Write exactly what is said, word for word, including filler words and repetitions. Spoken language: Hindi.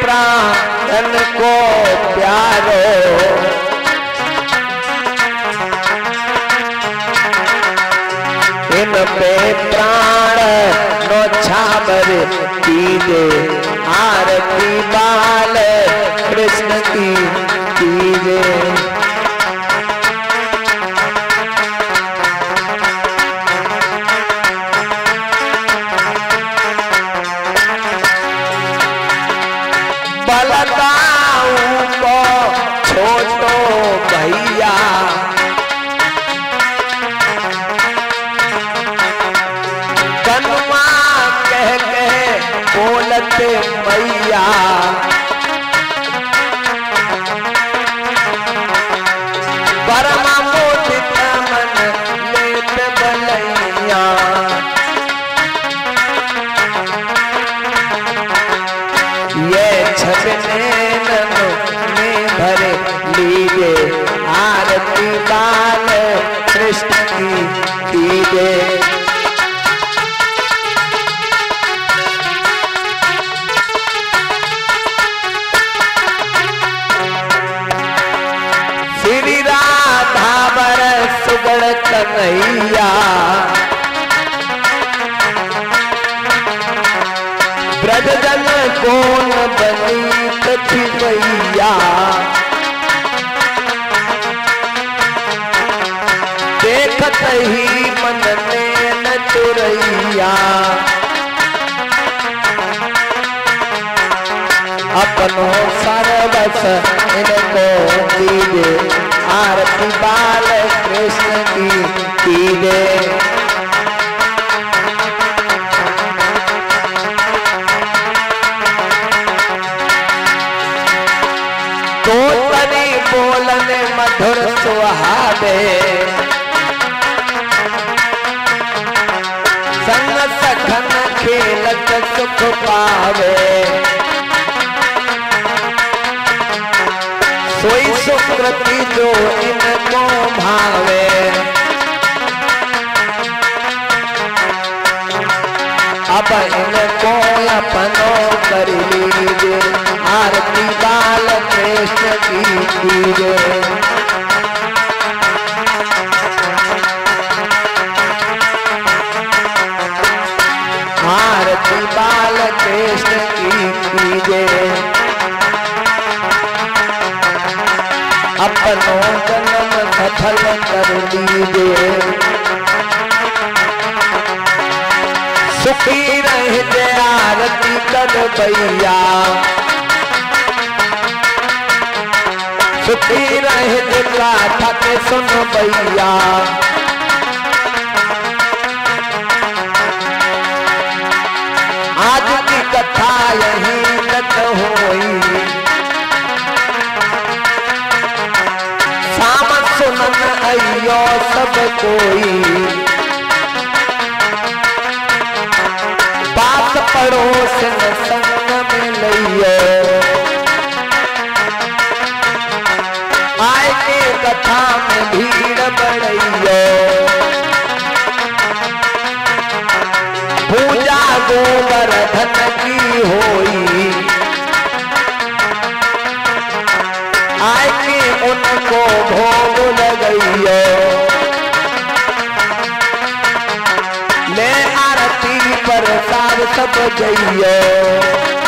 प्राण को प्यारो, इन पे प्राण नो छाबर कीजे, आरती बाल कृष्ण की कीजे। बलदाऊ को छोटो भैया, कनुआ कह कह बोलते मैया, बरमा मोदित मन लेत बलैया, ये छबने में भरे लीजे, आरती बाल कृष्ण की कीजे। श्री राधा बर सुगड़ कन्हैया, ब्रज जन कौन बनी कथी भैया, देखत ही मन में न चुरैया, अपनो सर्वस इनको दीजे, आरती बाल कृष्ण की कीजे। तो तनी बोलने मधुर सुहावे, संग सखन खेलत सुख पावे, सोई सुकृति जो इनको भावे, अब इनको अपनो कर लीजिए, आरती बाल कृष्ण की कीजे। आरती बाल कृष्ण की कीजे, अपनो जन्म सफल कर लीजिए, सुखी रह जय आरती कर भैया, सुखी रह जय गाथा के सुन भैया, आज की कथा यहीं तक होई, शाम सुनन अयो सब कोई, बात पड़ोस न संग में लइयो, आए के कथा में भीड़ बढ़इयो, पूजा गोवर्धन की होई, आए के उनको भोग लगइयो, ले आरती प्रसाद सब जइयो।